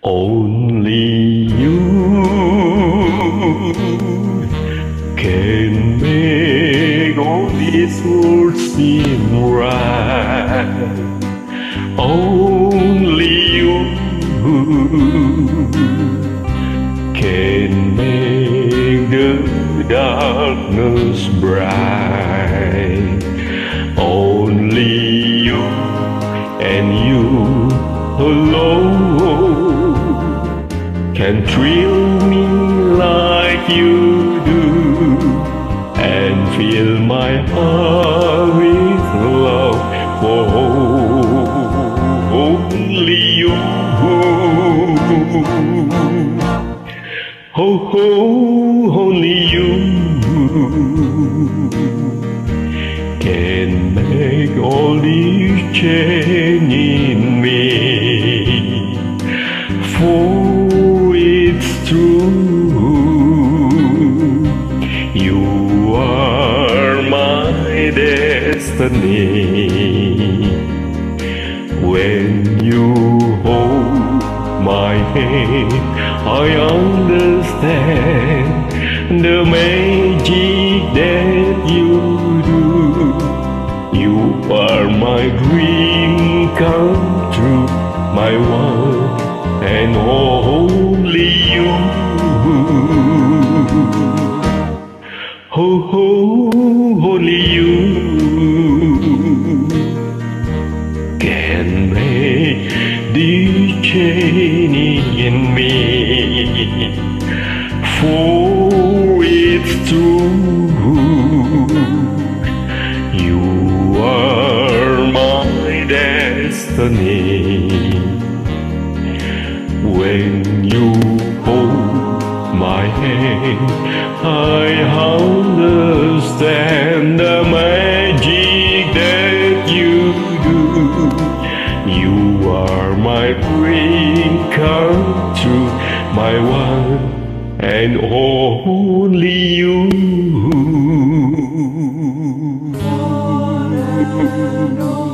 Only you can make all this world seem right. Only you can make the darkness bright. Only you and you alone can thrill me like you do and fill my heart with love for only you. Oh, only you can make all this change in me. For it's true, you are my destiny. When you hold my hand, I understand the magic that you do. You are my dream come true, my one and only you. Oh, only you can make this change in me. For it's true, you are my destiny. When you hold my hand, I understand the magic that you do. You are my dream come true, my one and only you.